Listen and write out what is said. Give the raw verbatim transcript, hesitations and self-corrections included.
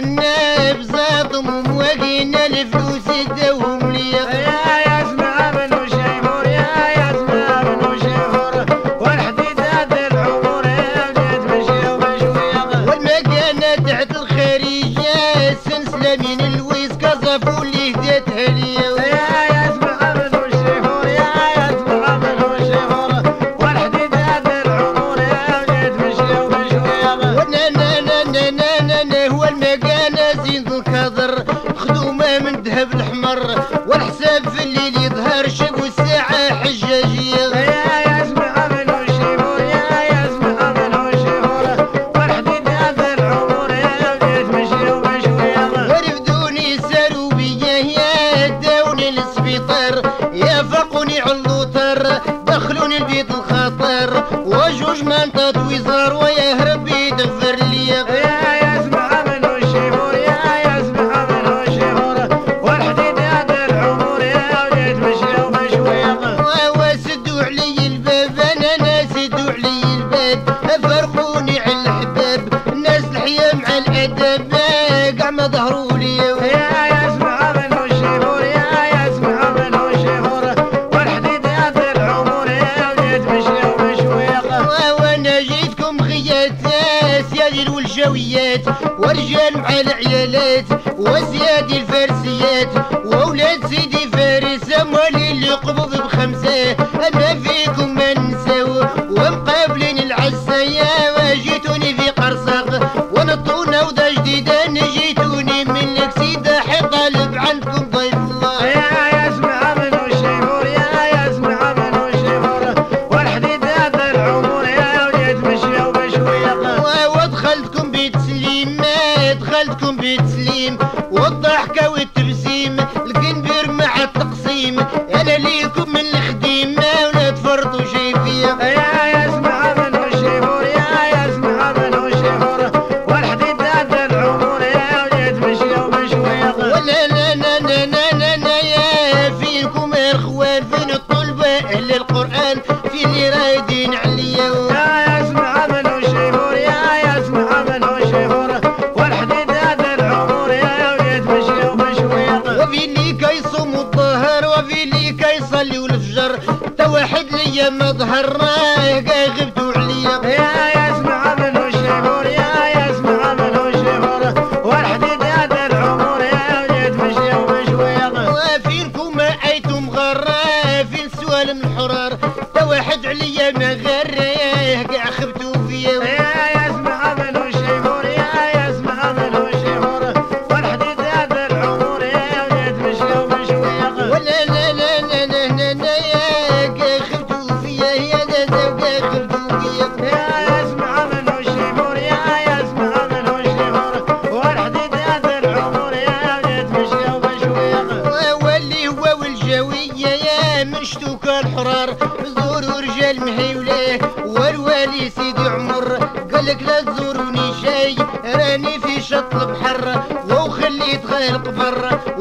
كنا بزاطهم ومواقينا الفلوس يداوهم ليا. يا يسمع منو شيفور يا يسمع منو شيفور والحديد هذا العمر يا بديت مشي ومشوية والمكانة تحت الخارجية سلسلة من الويس كصفو اللي هديتها ليا. يا يسمع منو شيفور يا يسمع منو شيفور والحديد هذا العمر يا بديت مشي ومشوية وانا نا نا نا نا نا نا هو المكانة زين الكدر خدومة من ذهب الحمر والحساب في الليل يظهر شب والساعة حجاجية. يا يسمع منو شيفور يا يسمع منو شيفور والحديد هذا العمر يا بديت مشي ومشوية ورفدوني ساروا بيا يا داوني للسبيطار يا فقوني علوطر دخلوني البيت الخطر وجوج منطات وزار ويا ربي تغفر ليا. يا يسمع منو شيفور يا يسمع منو شيفور والحديد هذا العمر يا بديت مشي ومشوية وسدوا علي الباب انا ناس سدوا علي الباب فرقوني على الحباب الناس الحياه مع الادب كاع ما ظهروا لي. يا يسمع منو شيفور يا يسمع منو شيفور والحديد هذا العمر يا بديت مشي ومشوية وانا جيتكم خيات سيادي والجويات ورجال مع العيالات وسيادي الفارسيات واولاد سيدي فارس اموالي اللي قبض بخمسه اما فيكم ما نساو ومقابلين العسايا وجيتوني في قرصاق ونطونا وضا جديده جيتوني من الكسيده حطالب عندكم ضيف الله. يا يسمع منو شيفور يا يسمع منو شيفور والحديد هذا العمر يا بديت مشي ومشوية ودخلتكم بيت سليم ما دخلتكم بيت سليم والضحكة والتبسيم الكنبير مع التقسيم انا ليكم من الخديم ما ولا تفرطوا شي فيا. يا يسمع منو شيفور يا يسمع منو شيفور والحديد هذا العمر يا بديت مشي ومشوية ولا لا لا لا لا لا لا يا فيكم يا اخوان فين الطلبة اهل القرآن في اللي رايدين عليا. يا يسمع منو شيفور يا يسمع منو شيفور والحديد هذا العمر يا بديت مشي ومشوية وفي اللي كيصوم الظهر وفي اللي كيصلي والفجر تا واحد ليا ما ظهر كاع غبتوا عليا. يا يسمع منو شيفور يا يسمع منو شيفور والحديد هذا العمر يا بديت مشي ومشوية وفينكم ما ايتم غرا فين سوالم الحرار تا واحد عليا ما غراه كاع خبتوا فيا. يا يسمع منو شيفور يا يسمع منو شيفور والحديد هذا العمر يا بديت مشي ومشوية ولا لا لا لا لا لا لا يا كاع خبتوا فيا يا لا لا كاع خبتوا فيا. يا يسمع منو شيفور يا يسمع منو شيفور والحديد هذا العمر يا بديت مشي ومشوية واللي هو والجوية يا من شتوكا الحرار زوروا رجال مهيولاه والوالي سيدي عمر قالك لا تزوروني شي راني في شط البحر وخليت غير القبر